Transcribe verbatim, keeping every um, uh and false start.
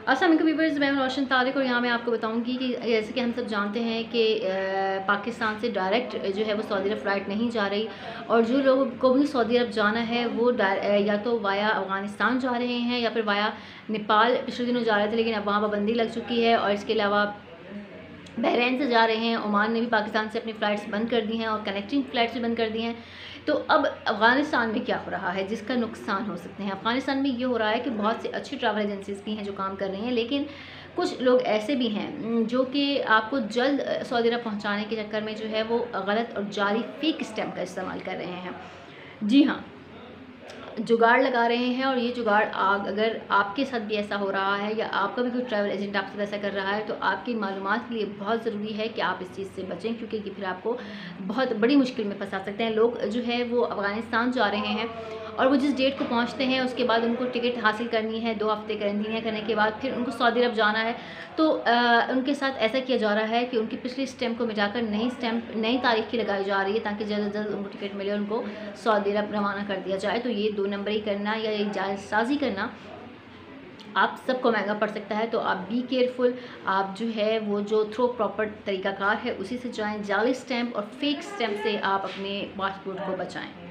अस्सलाम वालेकुम व्यूअर्स, मैं हूं रोशन तारिक और यहाँ मैं आपको बताऊंगी कि जैसे कि हम सब जानते हैं कि पाकिस्तान से डायरेक्ट जो है वो सऊदी अरब फ़्लाइट नहीं जा रही, और जो लोगों को भी सऊदी अरब जाना है वो या तो वाया अफ़गानिस्तान जा रहे हैं या फिर वाया नेपाल पिछले दिनों जा रहे थे, लेकिन अब वहाँ पाबंदी लग चुकी है। और इसके अलावा बहरीन से जा रहे हैं, ओमान ने भी पाकिस्तान से अपनी फ़्लाइट्स बंद कर दी हैं और कनेक्टिंग फ़्लाइट्स भी बंद कर दी हैं। तो अब अफ़गानिस्तान में क्या हो रहा है जिसका नुकसान हो सकते हैं? अफ़गानिस्तान में ये हो रहा है कि बहुत सी अच्छी ट्रैवल एजेंसीज़ भी हैं जो काम कर रही हैं, लेकिन कुछ लोग ऐसे भी हैं जो कि आपको जल्द सऊदी अरब पहुँचाने के चक्कर में जो है वो गलत और जाली फेक स्टैम्प का इस्तेमाल कर रहे हैं। जी हाँ, जुगाड़ लगा रहे हैं। और ये जुगाड़ आग अगर आपके साथ भी ऐसा हो रहा है या आपका भी कोई ट्रैवल एजेंट आपसे ऐसा कर रहा है, तो आपकी मालूमात के लिए बहुत ज़रूरी है कि आप इस चीज़ से बचें, क्योंकि ये फिर आपको बहुत बड़ी मुश्किल में फंसा सकते हैं। लोग जो है वो अफ़गानिस्तान जा रहे हैं और वो जिस डेट को पहुंचते हैं उसके बाद उनको टिकट हासिल करनी है, दो हफ्ते करनी है, करने के बाद फिर उनको सऊदी अरब जाना है। तो आ, उनके साथ ऐसा किया जा रहा है कि उनकी पिछली स्टैम्प को मिटाकर नई स्टैम्प नई तारीख की लगाई जा रही है, ताकि जल्द से जल्द उनको टिकट मिले और उनको सऊदी अरब रवाना कर दिया जाए। तो ये दो नंबरी करना या ये जालसाजी करना आप सबको महंगा पड़ सकता है। तो आप बी केयरफुल, आप जो है वो जो थ्रो प्रॉपर तरीक़ाकार है उसी से जाएं। जाली स्टैम्प और फेक स्टैम्प से आप अपने पासपोर्ट को बचाएं।